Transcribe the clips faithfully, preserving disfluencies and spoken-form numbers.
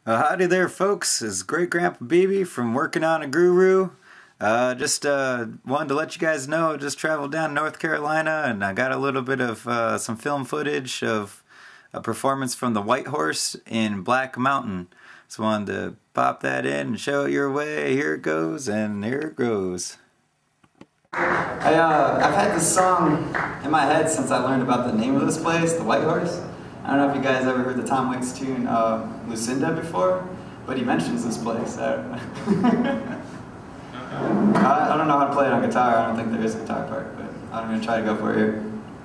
Uh, howdy there, folks. It's Great Grandpa Beebe from Working on a Guru. Uh, just uh, wanted to let you guys know I just traveled down North Carolina and I got a little bit of uh, some film footage of a performance from the White Horse in Black Mountain. So wanted to pop that in and show it your way. Here it goes, and here it goes. I, uh, I've had this song in my head since I learned about the name of this place, the White Horse. I don't know if you guys ever heard the Tom Waits tune uh, Lucinda before, but he mentions this place. I don't, I don't know how to play it on guitar. I don't think there is a guitar part, but I'm going to try to go for it here.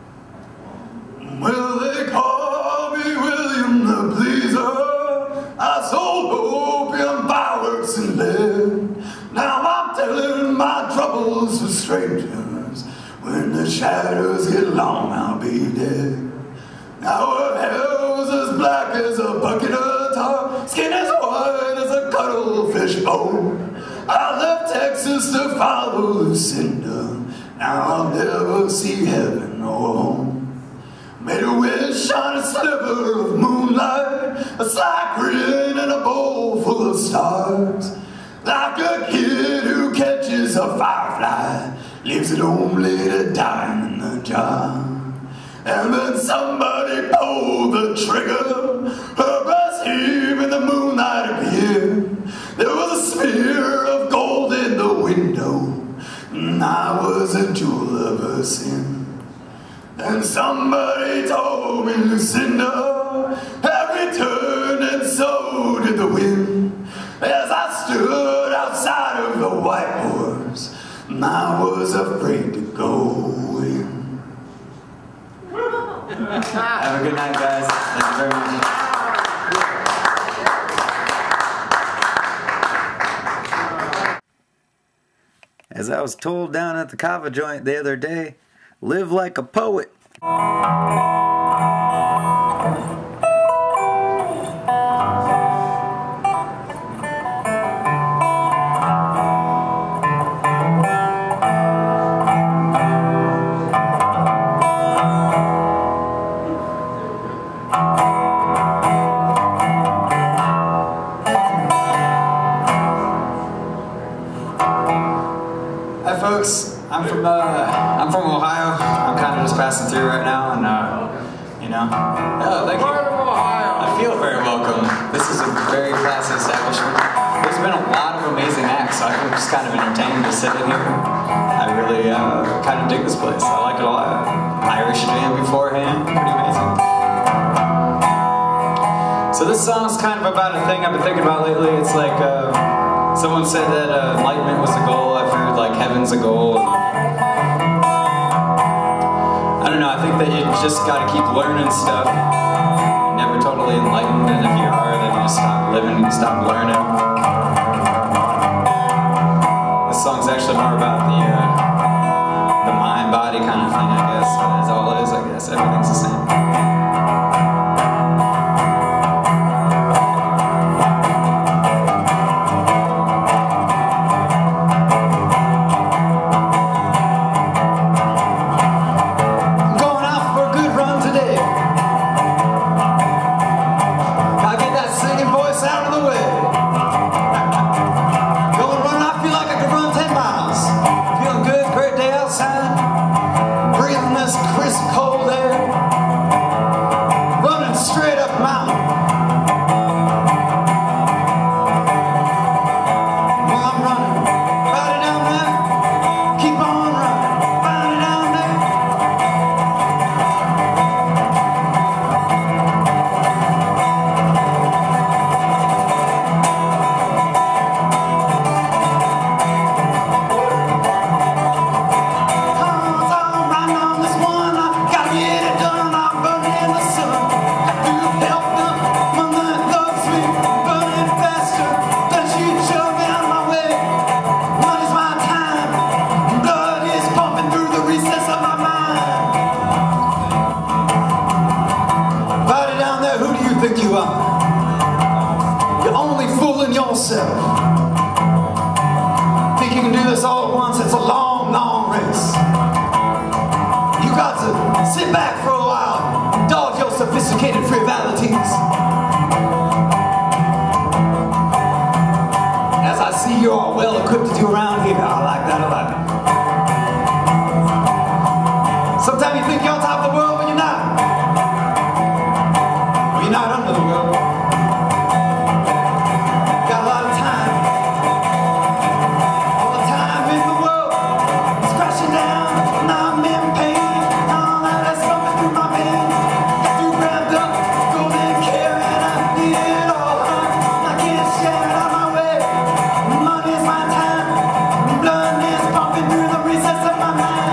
Well, they call me William the Pleaser. I sold opium, fireworks, and lead. Now I'm telling my troubles to strangers. When the shadows get long, I'll be dead. Now her hair was as black as a bucket of tar, skin as white as a cuttlefish bone. I left Texas to follow Lucinda. Now I'll never see heaven or home. Made a wish on a sliver of moonlight, a slight grin and a bowl full of stars. Like a kid who catches a firefly, leaves it only to die in the jar. And then somebody pulled the trigger, her breast heaved in the moonlight appeared. There was a smear of gold in the window, and I was a jewel of her sin. And somebody told me, Lucinda had returned, and so did the wind. As I stood outside of the White Horse, I was afraid to go in. Have a good night, guys. Thank you very much. As I was told down at the kava joint the other day, live like a poet. Hi folks, I'm from uh, I'm from Ohio. I'm kind of just passing through right now, and uh, you know, oh, thank you. I feel very welcome. This is a very classy establishment. There's been a lot of amazing acts, so I'm just kind of entertained to sit in here. I really uh, kind of dig this place. I like it a lot. Irish jam beforehand, pretty amazing. So this song's kind of about a thing I've been thinking about lately. It's like. Uh, Someone said that uh, enlightenment was the goal. I've heard like heaven's a goal. I don't know, I think that you just gotta keep learning stuff. You're never totally enlightened, and if you are, then you just stop living and stop learning. This song's actually more about the uh, the mind-body kind of thing, I guess. That's all it is, I guess. Everything's the same. Think you are. You're only fooling yourself. Think you can do this all at once? It's a long, long race. You got to sit back for a while, indulge your sophisticated frivolities. you you're all well equipped to do around here. I like that a lot. Sometimes you think you're on top of the world, but you're not. Well, you're not under the world. Got a lot of time. All the time in the world is crashing down, and I'm in pain. All that is pumping through my veins. Got too wrapped up, golden care, and I need it all. I can't share it on my way. Money is my time. Blood is pumping through the recess of my mind.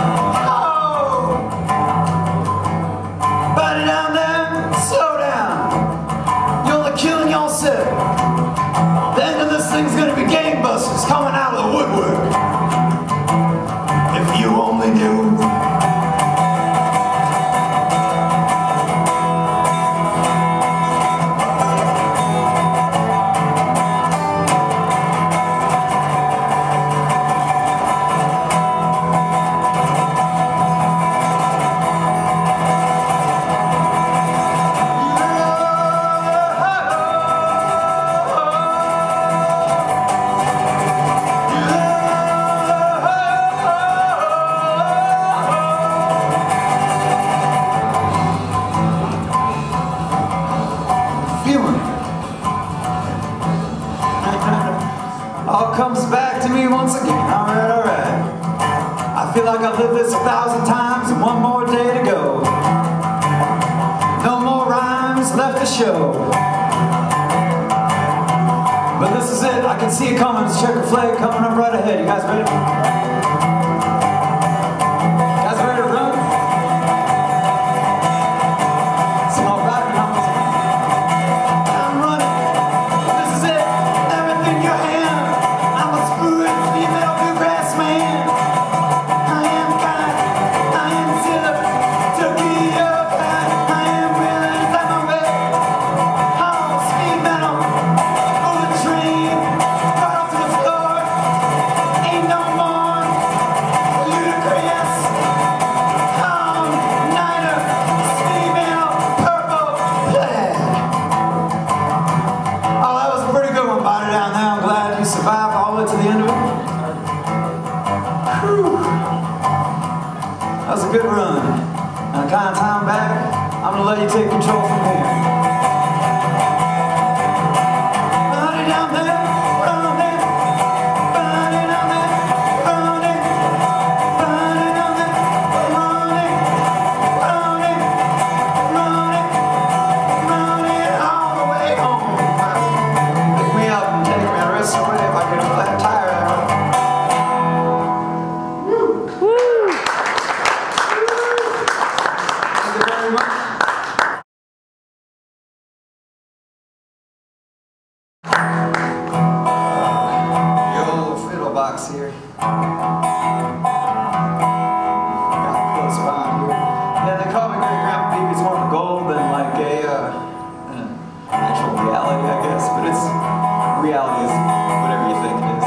Body down there, slow down. You're only killing yourself. The end of this thing's gonna be gangbusters coming out of the woodwork. If you only knew. All comes back to me once again. Alright, alright. I feel like I've lived this a thousand times and one more day to go. No more rhymes left to show. But this is it. I can see it coming. It's checker flag coming up right ahead. You guys ready? You guys ready to run? Some more rockin' numbers. I'm running. This is it. Everything in your hand. I'm a smooth, female bluegrass man. I am kind. I am silly. To be your kind. I am willing to find my way. I'm on speed metal. On the train. Right off to the floor. Ain't no more ludicrous. I'm Niner. Speed metal. Purple flag. Oh, that was a pretty good one, Body Down there. I'm glad you survived all the way to the end of it. Whew. That was a good run. Now, kind of time back, I'm going to let you take control from here. Body down there, running. Body down there, running. Body down there, running. Running, running, running all the way home. Pick me up and take me the rest of the way if I get a flat tire out. Thank you very much. The old fiddle box here. Got close by here. Yeah, they call me Great Grandpa Beebe. It's more for gold than like a uh, an actual reality, I guess. But it's reality is whatever you think it is.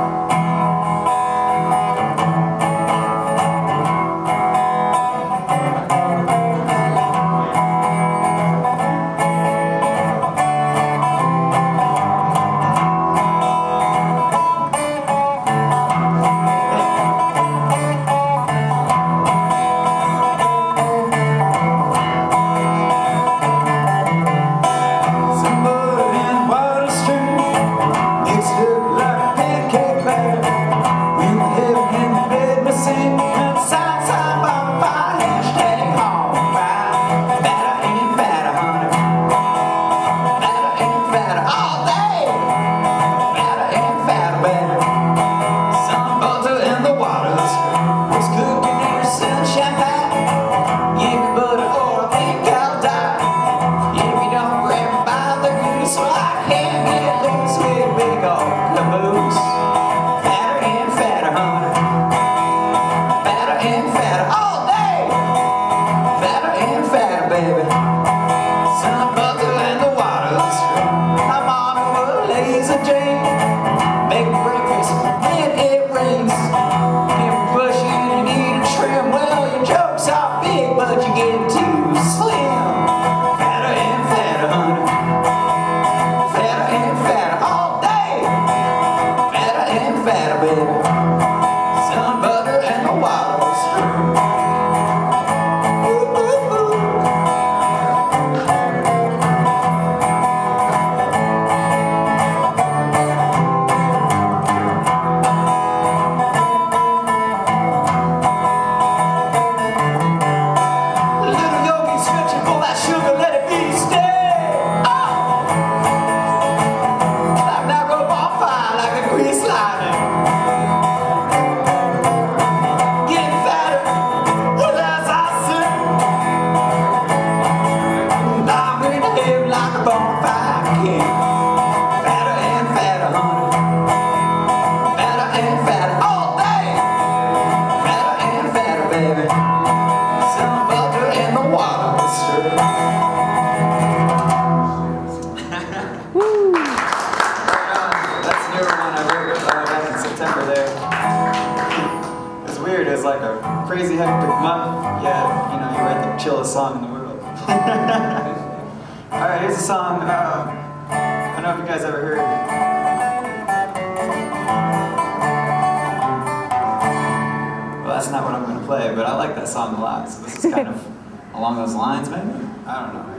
Somebody in Water Street makes it look like pancake batter. When the heaven in the bed we sing, and side side by the fire, hashtag alright. Fatter and fatter, honey. Fatter and fatter all day. Fatter and fatter, baby. Some butter in the waters was cooking in the sunshine pie. Give me butter or I think I'll die. If you don't grab me by the goose, well I can't get loose with a big old caboose. Fatter and fatter, honey. Fatter and fatter all day. Fatter and fatter, baby. Some butter in the waters. I'm on a lazy Jane. Make breakfast when it rains. If you push you, you need a trim. Well, your jokes are big, but you get too slim. Fatter and fatter, honey. Fatter and fatter all day. chillest song in the world. Alright, here's a song, uh, I don't know if you guys ever heard. Well, that's not what I'm going to play, but I like that song a lot, so this is kind of along those lines, maybe? I don't know.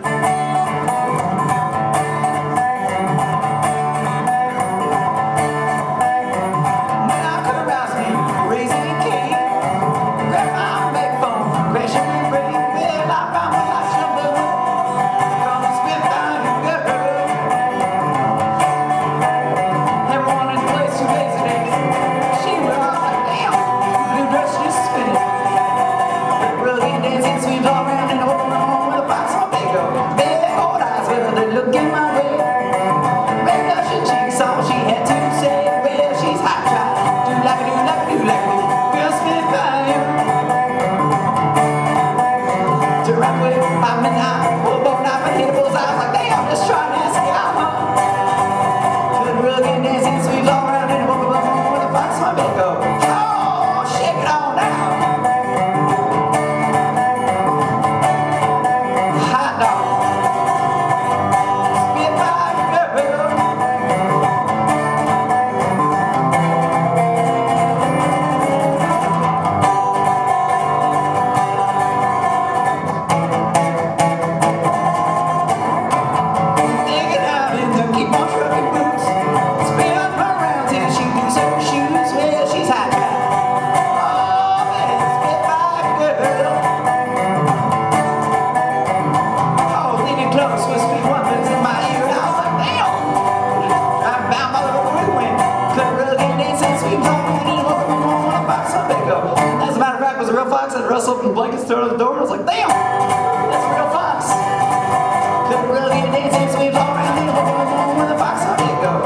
Russ opened the blankets, threw it on the door, and I was like, damn! That's a real fox! Couldn't really get dancing, so we all around and home with a fox on it go.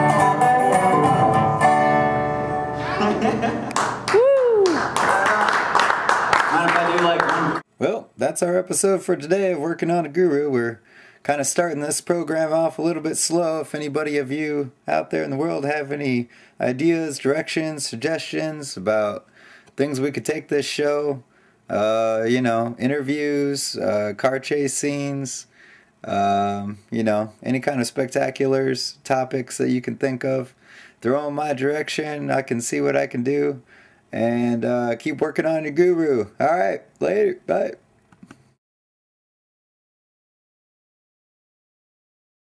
Woo! Mind if I do like one? Well, that's our episode for today of Working on a Guru. We're kind of starting this program off a little bit slow. If anybody of you out there in the world have any ideas, directions, suggestions about things we could take this show, uh, you know, interviews, uh, car chase scenes, um, you know, any kind of spectaculars, topics that you can think of, throw in my direction. I can see what I can do, and uh, keep working on your guru. All right, later, bye.